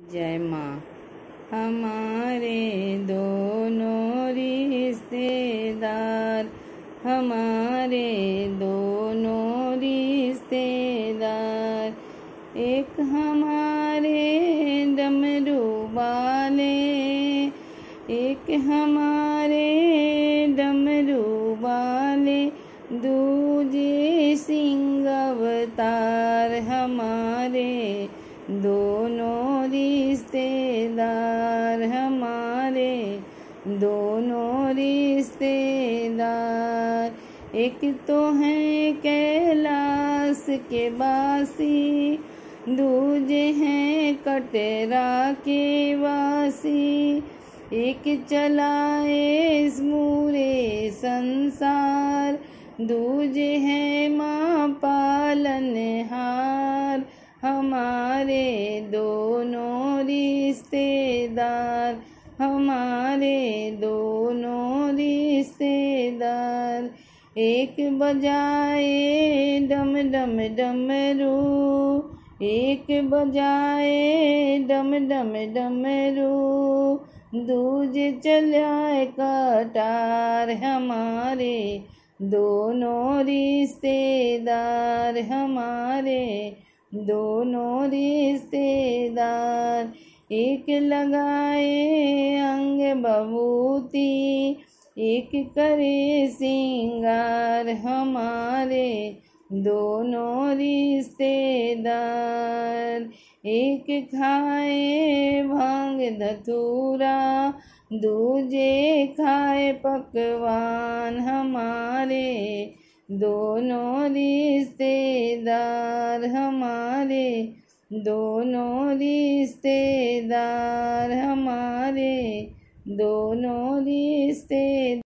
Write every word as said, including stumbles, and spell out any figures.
जय माँ। हमारे दोनों रिश्तेदार, हमारे दोनों रिश्तेदार, एक हमारे डमरू वाले, एक हमारे डमरू वाले, दूजे सिंह अवतार। हमारे दोनों रिश्तेदार, हमारे दोनों रिश्तेदार, एक तो है कैलाश के वासी, दूजे हैं कटरा के वासी, एक चलाए पूरे संसार, दूजे हैं माँ पालनहार। हमारे दोनों रिश्तेदार, हमारे दोनों रिश्तेदार, एक बजाए डम डम डमरू, एक बजाए डम डम डमरू, दूजे चलाए कटार। हमारे दोनों रिश्तेदार, हमारे दोनों रिश्तेदार, एक लगाए अंग बबूती, एक करे सिंगार। हमारे दोनों रिश्तेदार, एक खाए भांग धतूरा, दूजे खाए पकवान। हमारे दोनों रिश्तेदार, हमारे दोनों रिश्तेदार, हमारे दोनों रिश्तेदार।